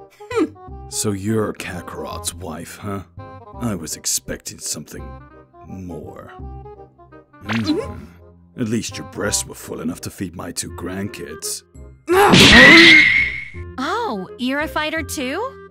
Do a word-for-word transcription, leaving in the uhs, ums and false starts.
So you're Kakarot's wife, huh? I was expecting something more. Mm. At least your breasts were full enough to feed my two grandkids. Oh, you're a fighter too?